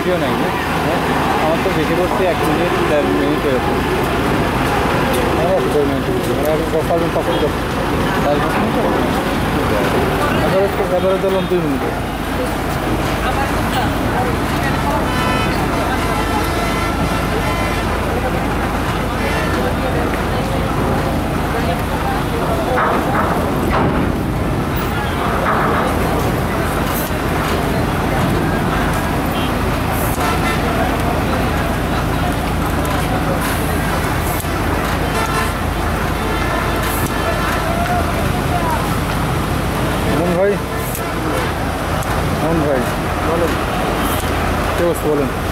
বেশিও নাই না, হ্যাঁ আমার তো বেশি করছি 1 মিনিট 1.5 মিনিট এরকম। হ্যাঁ 2 মিনিট মানে এখন পাবেন তখন এবারে চলুন 2 মিনিটে। ভাই, ভাই বলেন, কি অবস্থা বলেন।